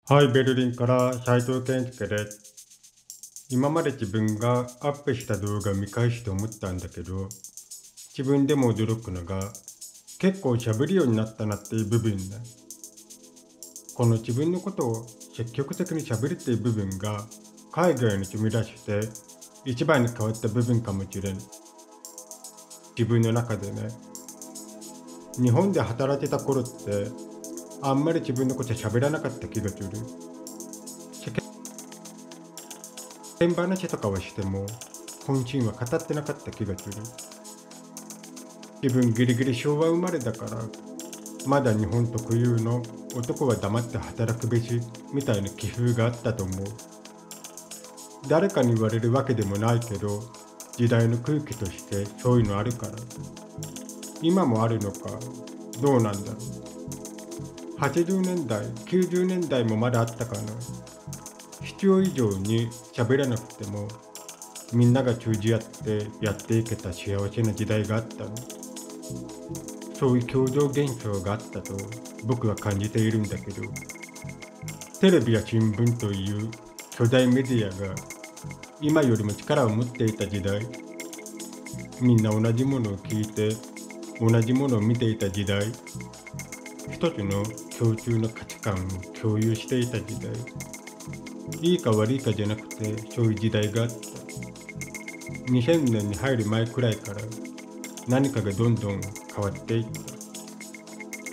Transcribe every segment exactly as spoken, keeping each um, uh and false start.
はい、ベルリンから斉藤健介です。今まで自分がアップした動画を見返して思ったんだけど、自分でも驚くのが、結構喋るようになったなっていう部分ね。この自分のことを積極的に喋るっていう部分が、海外に飛び出して一番に変わった部分かもしれん。自分の中でね、日本で働いてた頃って、あんまり自分のこと喋らなかった気がする。世間話とかはしても、本心は語ってなかった気がする。自分ギリギリ昭和生まれだから、まだ日本特有の男は黙って働くべしみたいな気風があったと思う。誰かに言われるわけでもないけど、時代の空気としてそういうのあるから。今もあるのか、どうなんだろう。はちじゅうねんだい、きゅうじゅうねんだいもまだあったかな。必要以上に喋らなくても、みんなが通じ合ってやっていけた幸せな時代があったの。そういう共同現象があったと僕は感じているんだけど、テレビや新聞という巨大メディアが今よりも力を持っていた時代、みんな同じものを聞いて同じものを見ていた時代、一つの共通の価値観を共有していた時代、いいか悪いかじゃなくてそういう時代があった。にせんねんに入る前くらいから何かがどんどん変わっていった。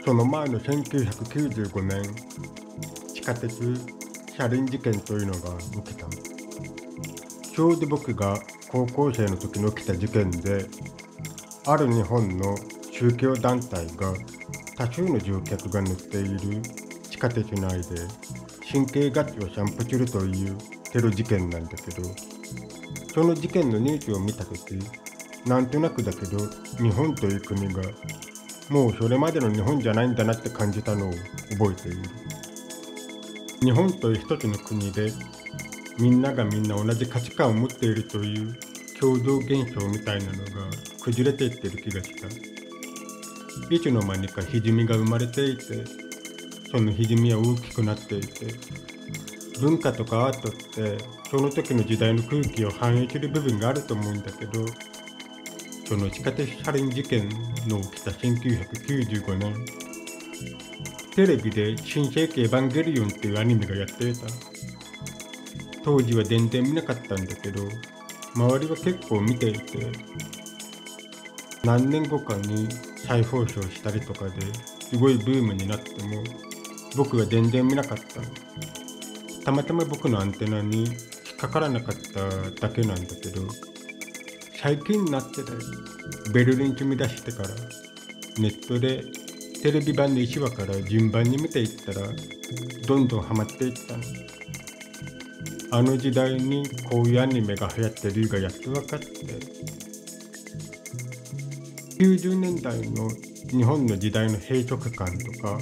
その前のせんきゅうひゃくきゅうじゅうごねん、地下鉄サリン事件というのが起きた。ちょうど僕が高校生の時に起きた事件で、ある日本の宗教団体が多数の乗客が乗っている地下鉄内で神経ガッチを散布するというテロ事件なんだけど、その事件のニュースを見たとき、なんとなくだけど、日本という国が、もうそれまでの日本じゃないんだなって感じたのを覚えている。日本という一つの国で、みんながみんな同じ価値観を持っているという共同現象みたいなのが崩れていってる気がした。いつの間にか歪みが生まれていて、その歪みは大きくなっていて、文化とかアートってその時の時代の空気を反映する部分があると思うんだけど、その地下鉄サリン事件の起きたせんきゅうひゃくきゅうじゅうごねん、テレビで新世紀エヴァンゲリオンっていうアニメがやっていた。当時は全然見なかったんだけど、周りは結構見ていて、何年後かに再放送したりとかですごいブームになっても、僕は全然見なかった。たまたま僕のアンテナに引っかからなかっただけなんだけど、最近になってだよ。ベルリンに出してから、ネットでテレビ版のいちわから順番に見ていったら、どんどんハマっていったの。あの時代にこういうアニメが流行ってる理由がやっと分かって、きゅうじゅうねんだいの日本の時代の閉塞感とか、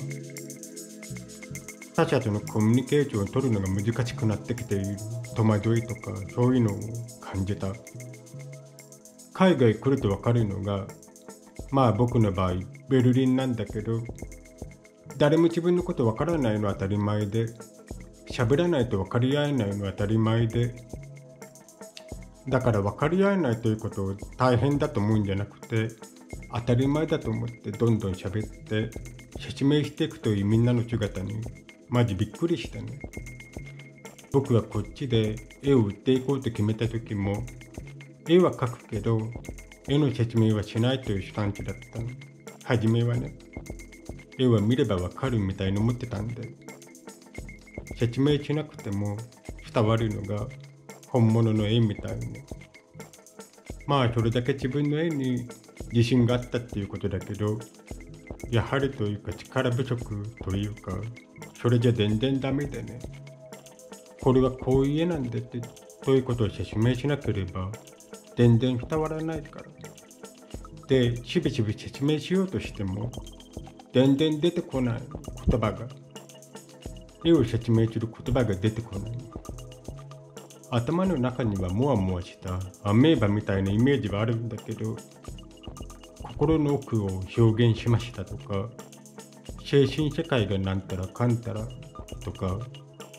他者とのコミュニケーションを取るのが難しくなってきている戸惑いとか、そういうのを感じた。海外来ると分かるのが、まあ僕の場合ベルリンなんだけど、誰も自分のこと分からないのは当たり前で、喋らないと分かり合えないのは当たり前で、だから分かり合えないということを大変だと思うんじゃなくて、当たり前だと思ってどんどん喋って説明していくというみんなの姿にマジびっくりしたね。僕はこっちで絵を売っていこうと決めた時も、絵は描くけど絵の説明はしないというスタンスだったの。初めはね、絵は見ればわかるみたいに思ってたんで、説明しなくても伝わるのが本物の絵みたいに。まあそれだけ自分の絵に自信があったっていうことだけど、やはりというか力不足というか、それじゃ全然ダメでね、これはこういう絵なんでってということを説明しなければ全然伝わらないから。で、しびしび説明しようとしても全然出てこない言葉が。絵を説明する言葉が出てこない。頭の中にはモワモワしたアメーバみたいなイメージはあるんだけど、心の奥を表現しましたとか、精神世界がなんたらかんたらとか、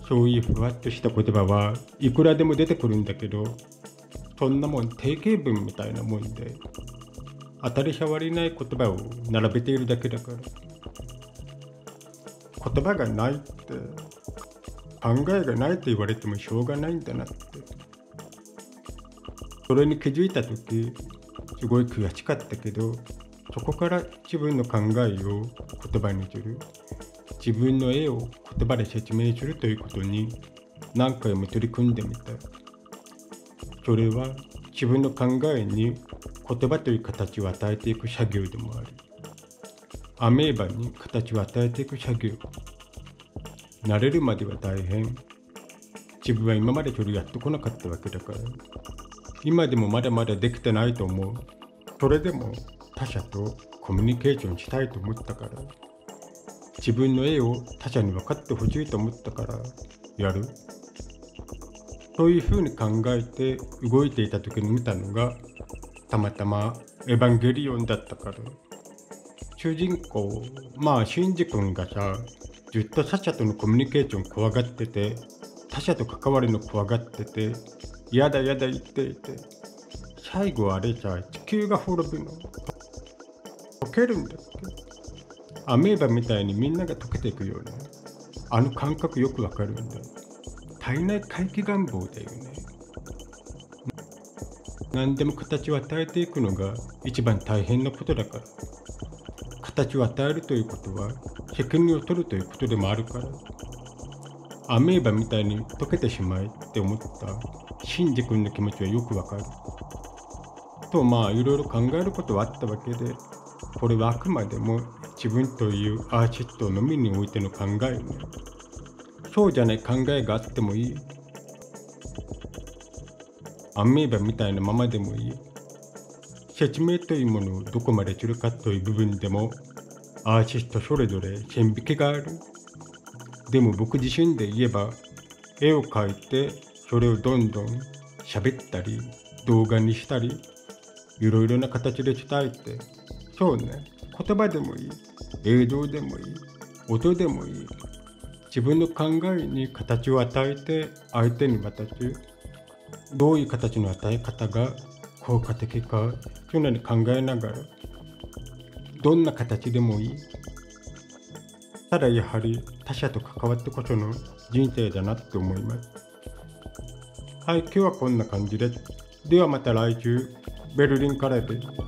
そういうふわっとした言葉はいくらでも出てくるんだけど、そんなもん定型文みたいなもんで、当たり障りない言葉を並べているだけだから。言葉がないって、考えがないと言われてもしょうがないんだなって。それに気づいたとき、すごい悔しかったけど、そこから自分の考えを言葉にする、自分の絵を言葉で説明するということに何回も取り組んでみた。それは自分の考えに言葉という形を与えていく作業でもある。アメーバに形を与えていく作業。慣れるまでは大変。自分は今までそれやってこなかったわけだから。今でもまだまだできてないと思う。それでも他者とコミュニケーションしたいと思ったから。自分の絵を他者に分かってほしいと思ったからやる。そういうふうに考えて動いていた時に見たのが、たまたまエヴァンゲリオンだったから。主人公、まあシンジ君がさ、ずっと他者とのコミュニケーション怖がってて、他者と関わるの怖がってて、やだやだ言っていて、最後あれさ、地球が滅ぶの。溶けるんだっけ。アメーバみたいにみんなが溶けていくような、あの感覚よくわかるんだよ。体内回帰願望だよね。何でも形を与えていくのが一番大変なことだから。形を与えるということは責任を取るということでもあるから。アメーバみたいに溶けてしまえって思ったシンジ君の気持ちはよくわかる。とまあいろいろ考えることはあったわけで、これはあくまでも自分というアーティストのみにおいての考えね。そうじゃない考えがあってもいい。アメーバみたいなままでもいい。説明というものをどこまでするかという部分でもアーティストそれぞれ線引きがある。でも僕自身で言えば、絵を描いてそれをどんどん喋ったり動画にしたりいろいろな形で伝えて、そうね、言葉でもいい、映像でもいい、音でもいい、自分の考えに形を与えて相手に渡す。どういう形の与え方が効果的か、そういうのに考えながら、どんな形でもいい。ただやはり他者と関わってこその人生だなって思います。はい、今日はこんな感じです。ではまた来週、ベルリンからです。